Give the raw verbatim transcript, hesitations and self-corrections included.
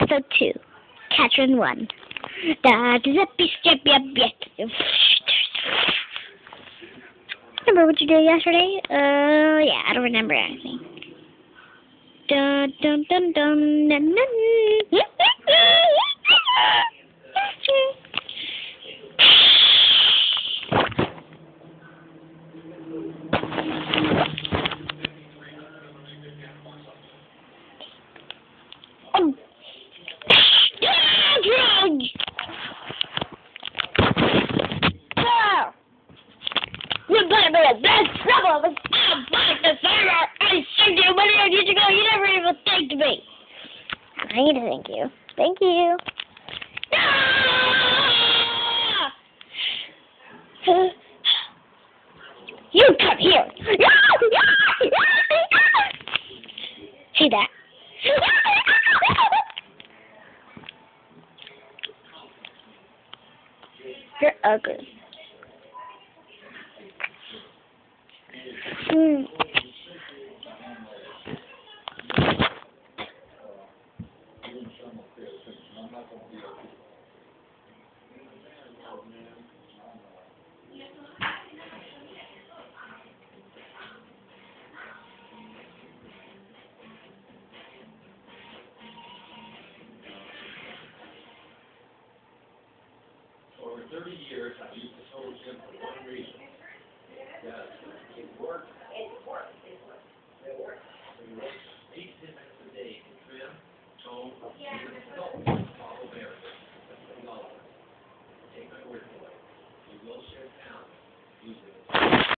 episode two. Catherine one. Da da da beep beep beep. Remember what you did yesterday? Uh, yeah, I don't remember anything. Dun dun dun dun dun dun. Um. Drugs. Ah! You better be in bad trouble with I'm like the server. I saved you money on years ago. You never even thanked me. I need to thank you. Thank you. Ah! You come here. See that? You're ugly. Hmm. For thirty years, I've used this whole gym for one reason. Yes.